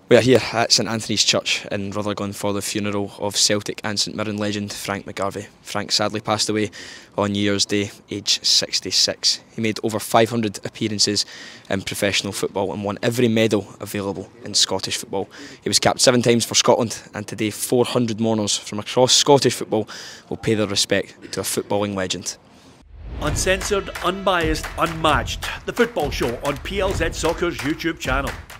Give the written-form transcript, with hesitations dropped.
We are here at St Anthony's Church in Rutherglen for the funeral of Celtic and St Mirren legend Frank McGarvey. Frank sadly passed away on New Year's Day, aged 66. He made over 500 appearances in professional football and won every medal available in Scottish football. He was capped 7 times for Scotland, and today 400 mourners from across Scottish football will pay their respect to a footballing legend. Uncensored, unbiased, unmatched. The Football Show on PLZ Soccer's YouTube channel.